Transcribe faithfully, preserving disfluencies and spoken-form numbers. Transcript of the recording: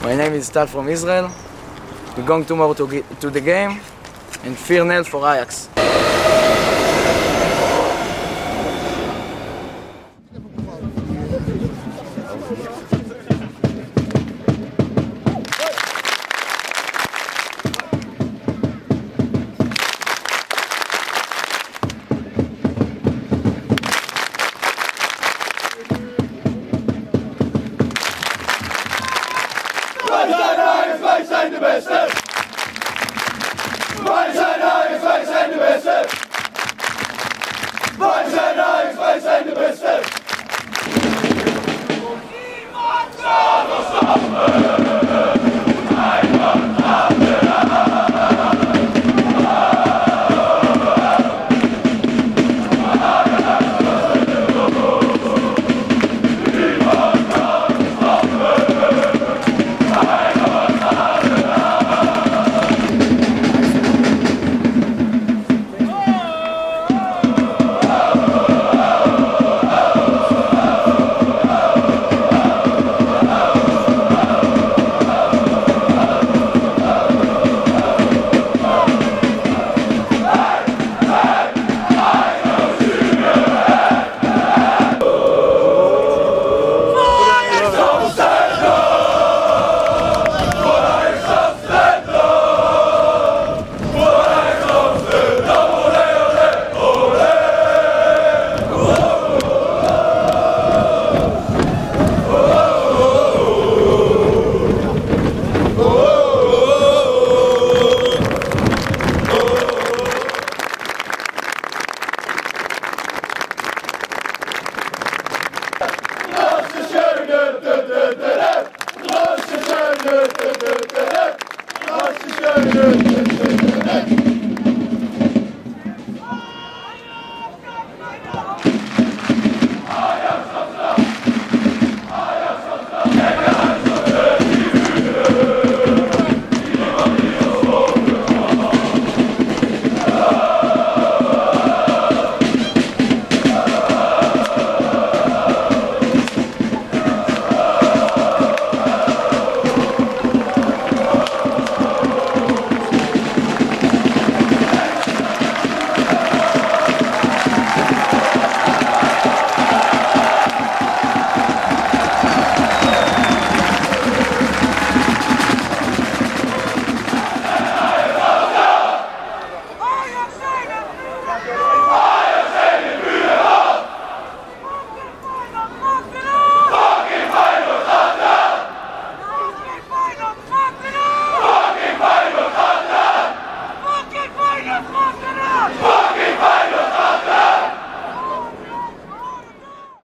My name is Tal from Israel. We're going tomorrow to, get, to the game and four nil for Ajax. Wij zijn de beste! Wij zijn Ajax, wij zijn de beste! Wij zijn Ajax, wij zijn de beste! Niemand zal ons stoppen!